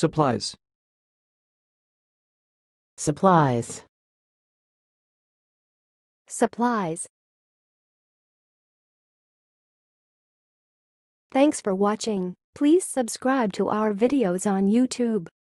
Supplies. Supplies. Supplies. Thanks for watching. Please subscribe to our videos on YouTube.